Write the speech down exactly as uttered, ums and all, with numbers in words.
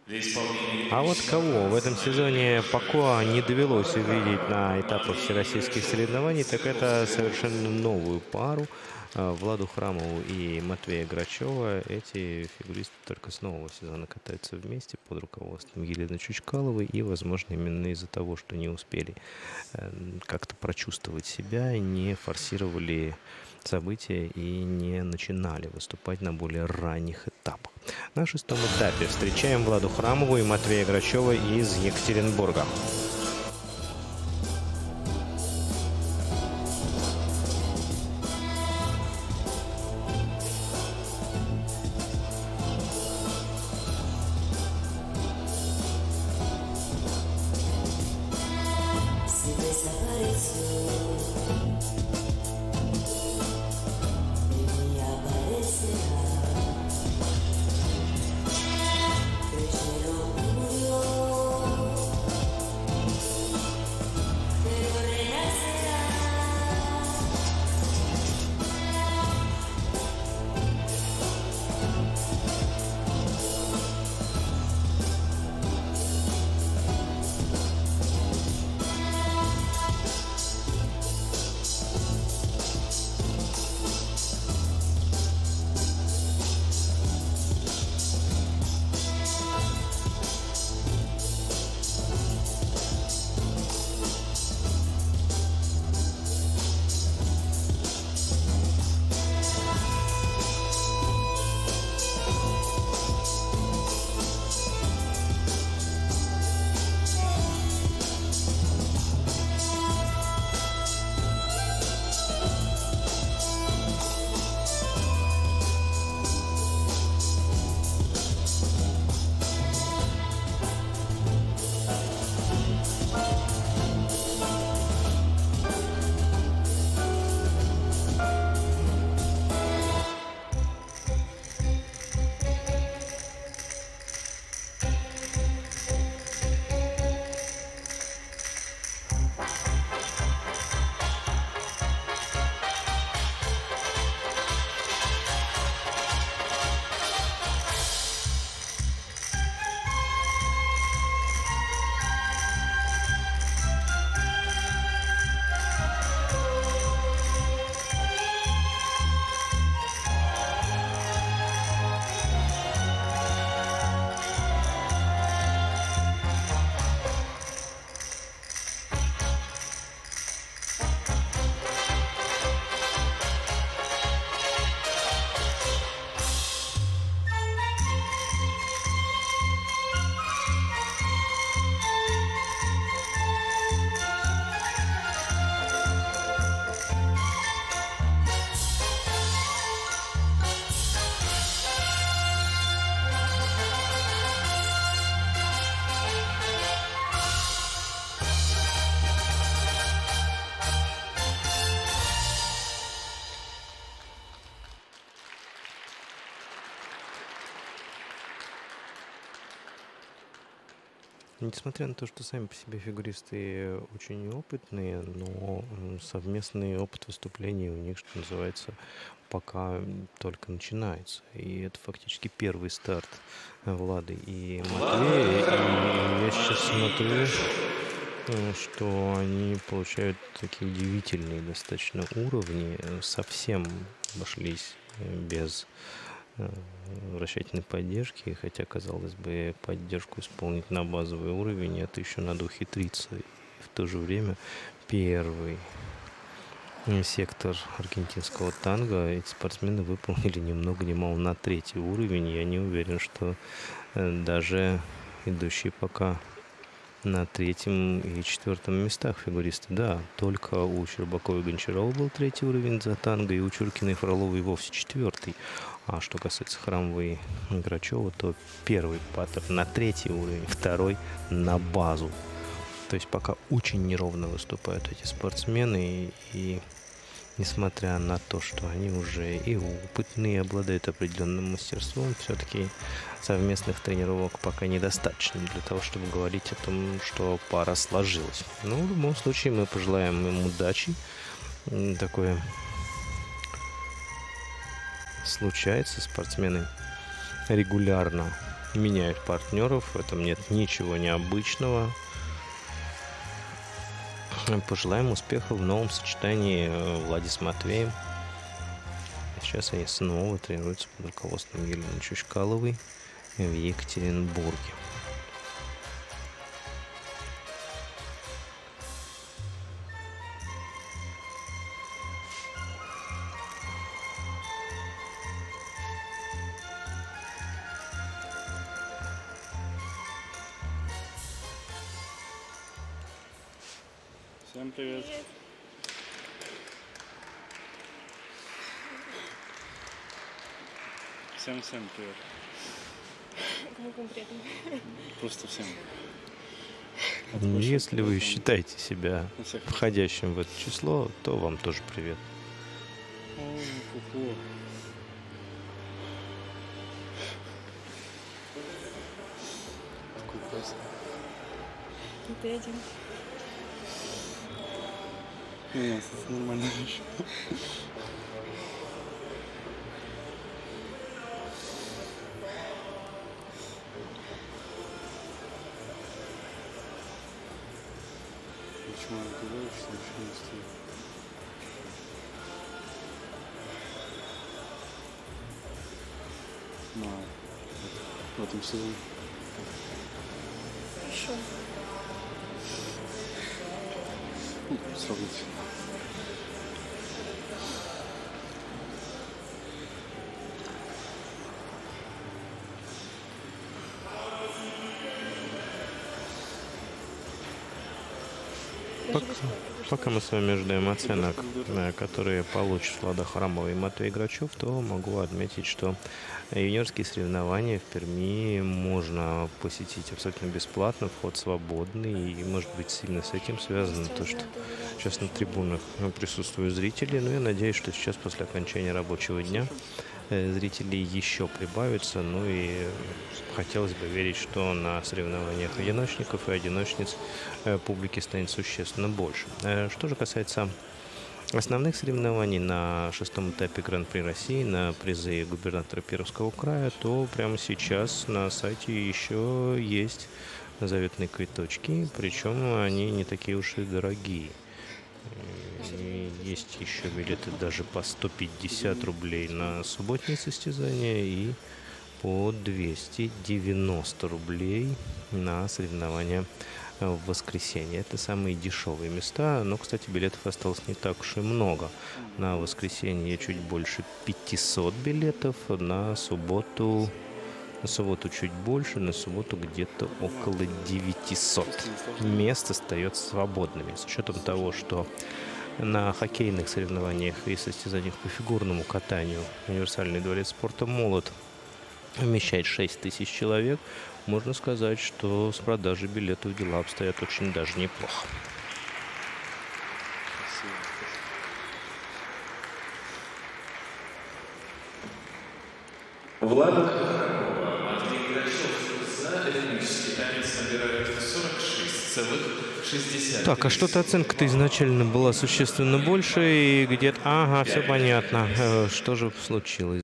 А вот кого в этом сезоне пока не довелось увидеть на этапах всероссийских соревнований, так это совершенно новую пару Владу Храмову и Матвея Грачева. Эти фигуристы только с нового сезона катаются вместе под руководством Елены Чучкаловой, и, возможно, именно из-за того, что не успели как-то прочувствовать себя, не форсировали события и не начинали выступать на более ранних этапах. На шестом этапе встречаем Владу Храмову и Матвея Грачева из Екатеринбурга. Несмотря на то, что сами по себе фигуристы очень опытные, но совместный опыт выступлений у них, что называется, пока только начинается. И это фактически первый старт Влады и Матвея. И я сейчас смотрю, что они получают такие удивительные достаточно уровни. Совсем обошлись без вращательной поддержки, хотя, казалось бы, поддержку исполнить на базовый уровень, это еще надо ухитриться. И в то же время первый сектор аргентинского танго эти спортсмены выполнили ни много ни мало на третий уровень. Я не уверен, что даже идущие пока на третьем и четвертом местах фигуристы. Да, только у Щербакова и Гончарова был третий уровень за танго, и у Чуркина и Фроловой вовсе четвертый. А что касается Храмовой и Грачева, то первый паттер на третий уровень, второй на базу. То есть пока очень неровно выступают эти спортсмены, и, и несмотря на то, что они уже и опытные, обладают определенным мастерством, все-таки совместных тренировок пока недостаточно для того, чтобы говорить о том, что пара сложилась. Но в любом случае мы пожелаем им удачи. Такое случается. Спортсмены регулярно меняют партнеров. В этом нет ничего необычного. Пожелаем успеха в новом сочетании Влади с Матвеем. Сейчас они снова тренируются под руководством Елены Чучкаловой в Екатеринбурге. Всем привет. Привет. Всем всем привет. Кому конкретно? Просто всем. Если вы считаете себя входящим в это число, то вам тоже привет. Ой, ку-ку. Такой просто. Ты один. Нет, это нормально еще. Почему я говорю, что еще не стоит? Ну, в этом сезоне. Хорошо. Ну, сравнить. Пока, пока мы с вами ждем оценок, которые получат Влада Храмова и Матвей Грачев, то могу отметить, что юниорские соревнования в Перми можно посетить абсолютно бесплатно, вход свободный, и, может быть, сильно с этим связано то, что сейчас на трибунах присутствуют зрители, но я надеюсь, что сейчас после окончания рабочего дня зрителей еще прибавится, ну и хотелось бы верить, что на соревнованиях одиночников и одиночниц публики станет существенно больше. Что же касается основных соревнований на шестом этапе Гран-при России на призы губернатора Пермского края, то прямо сейчас на сайте еще есть заветные квиточки, причем они не такие уж и дорогие. И есть еще билеты даже по сто пятьдесят рублей на субботние состязания и по двести девяносто рублей на соревнования в воскресенье. Это самые дешевые места, но, кстати, билетов осталось не так уж и много. На воскресенье чуть больше пятисот билетов, на субботу, на субботу чуть больше, на субботу где-то около девятисот. Мест остается свободными, с учетом того, что на хоккейных соревнованиях и состязаниях по фигурному катанию универсальный дворец спорта «Молот» вмещает шесть тысяч человек. Можно сказать, что с продажей билетов дела обстоят очень даже неплохо. Влада Храмова, Матвей Грачев за ритмический танец набирают сорок шесть целых шестьдесят три. Так, а что-то оценка-то изначально была существенно больше, и где-то... Ага, все понятно. Что же случилось?